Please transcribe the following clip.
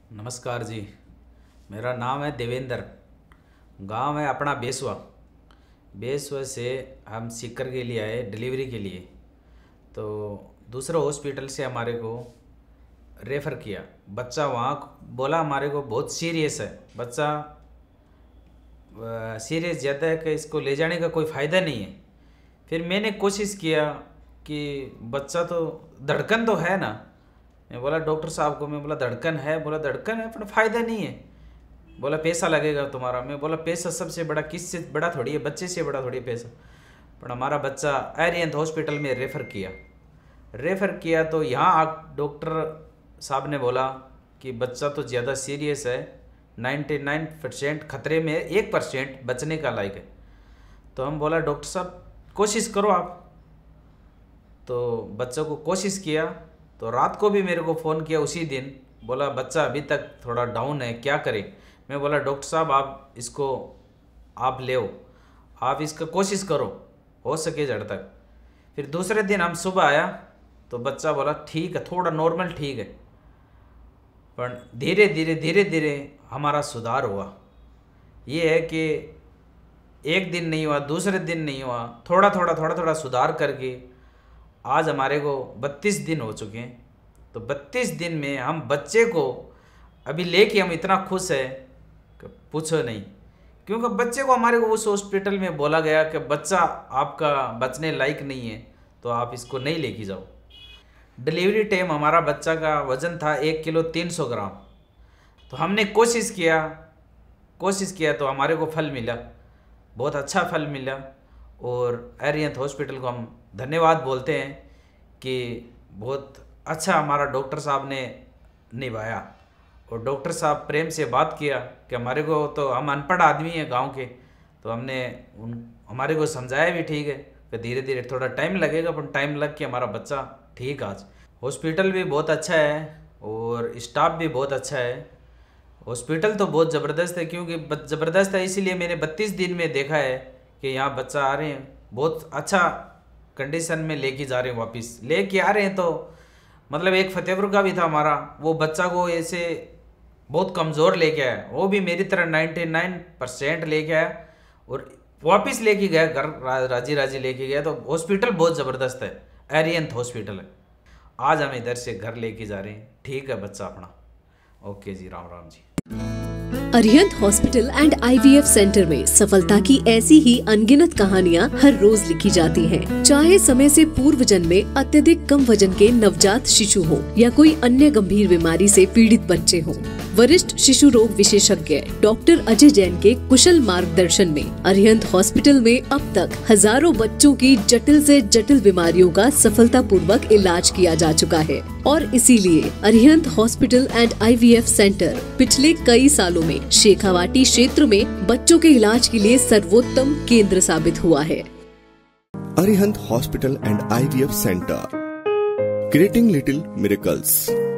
नमस्कार जी। मेरा नाम है देवेंद्र। गांव है अपना बेसवा। बेसवा से हम सीकर के लिए आए डिलीवरी के लिए। तो दूसरे हॉस्पिटल से हमारे को रेफ़र किया। बच्चा वहाँ बोला हमारे को बहुत सीरियस है, बच्चा सीरियस ज़्यादा है कि इसको ले जाने का कोई फ़ायदा नहीं है। फिर मैंने कोशिश किया कि बच्चा तो धड़कन तो है ना। मैं बोला डॉक्टर साहब को, मैं बोला धड़कन है, बोला धड़कन है पर फ़ायदा नहीं है। बोला पैसा लगेगा तुम्हारा। मैं बोला पैसा सबसे बड़ा किससे बड़ा थोड़ी है, बच्चे से बड़ा थोड़ी है पैसा। पर हमारा बच्चा आर्यन हॉस्पिटल में रेफ़र किया तो यहाँ डॉक्टर साहब ने बोला कि बच्चा तो ज़्यादा सीरियस है, 99% खतरे में, 1% बचने का लायक है। तो हम बोला डॉक्टर साहब कोशिश करो आप। तो बच्चों को कोशिश किया तो रात को भी मेरे को फ़ोन किया उसी दिन, बोला बच्चा अभी तक थोड़ा डाउन है, क्या करें। मैं बोला डॉक्टर साहब आप इसको आप ले, आप इसका कोशिश करो, हो सके जड़ तक। फिर दूसरे दिन हम सुबह आया तो बच्चा बोला ठीक है, थोड़ा नॉर्मल ठीक है। पर धीरे धीरे हमारा सुधार हुआ। ये है कि एक दिन नहीं हुआ, दूसरे दिन नहीं हुआ, थोड़ा सुधार करके आज हमारे को 32 दिन हो चुके हैं। तो 32 दिन में हम बच्चे को अभी लेके हम इतना खुश है कि पूछो नहीं। क्योंकि बच्चे को हमारे को उस हॉस्पिटल में बोला गया कि बच्चा आपका बचने लायक नहीं है, तो आप इसको नहीं लेके जाओ। डिलीवरी टाइम हमारा बच्चा का वज़न था 1 किलो 300 ग्राम। तो हमने कोशिश किया तो हमारे को फल मिला, बहुत अच्छा फल मिला। और आर्यन हॉस्पिटल को हम धन्यवाद बोलते हैं कि बहुत अच्छा हमारा डॉक्टर साहब ने निभाया। और डॉक्टर साहब प्रेम से बात किया कि हमारे को तो हम अनपढ़ आदमी हैं गांव के, तो हमने हमारे को समझाया भी ठीक है कि धीरे धीरे थोड़ा टाइम लगेगा, पर टाइम लग के हमारा बच्चा ठीक। आज हॉस्पिटल भी बहुत अच्छा है और स्टाफ भी बहुत अच्छा है। हॉस्पिटल तो बहुत ज़बरदस्त है, क्योंकि ज़बरदस्त है इसीलिए मैंने 32 दिन में देखा है कि यहाँ बच्चा आ रहे हैं, बहुत अच्छा कंडीशन में लेके जा रहे हैं, वापस लेके आ रहे हैं। तो मतलब एक फतेहपुर का भी था हमारा, वो बच्चा को ऐसे बहुत कमज़ोर लेके आया, वो भी मेरी तरह 99% लेके आया और वापस लेके गया घर, राजी लेके गया। तो हॉस्पिटल बहुत ज़बरदस्त है, आर्यन हॉस्पिटल है। आज हम इधर से घर लेके जा रहे हैं, ठीक है बच्चा अपना। ओके जी, राम राम जी। Arihant hospital and IVF centre में सफलता की ऐसी ही अनगिनत कहानियाँ हर रोज लिखी जाती हैं। चाहे समय से पूर्व जन्मे अत्यधिक कम वजन के नवजात शिशु हो या कोई अन्य गंभीर बीमारी से पीड़ित बच्चे हों, वरिष्ठ शिशु रोग विशेषज्ञ डॉक्टर अजय जैन के कुशल मार्गदर्शन में अरिहंत हॉस्पिटल में अब तक हजारों बच्चों की जटिल से जटिल बीमारियों का सफलतापूर्वक इलाज किया जा चुका है। और इसीलिए Arihant hospital and IVF centre पिछले कई सालों में शेखावाटी क्षेत्र में बच्चों के इलाज के लिए सर्वोत्तम केंद्र साबित हुआ है। Arihant hospital and IVF centre, creating little miracles.